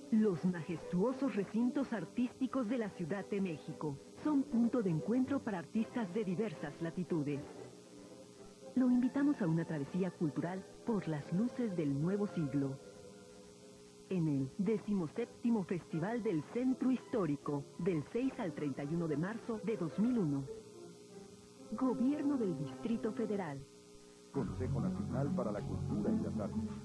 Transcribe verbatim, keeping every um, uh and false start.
Los majestuosos recintos artísticos de la Ciudad de México son punto de encuentro para artistas de diversas latitudes. Lo invitamos a una travesía cultural por las luces del nuevo siglo. En el decimoséptimo Festival del Centro Histórico, del seis al treinta y uno de marzo de dos mil uno. Gobierno del Distrito Federal. Consejo Nacional para la Cultura y las Artes.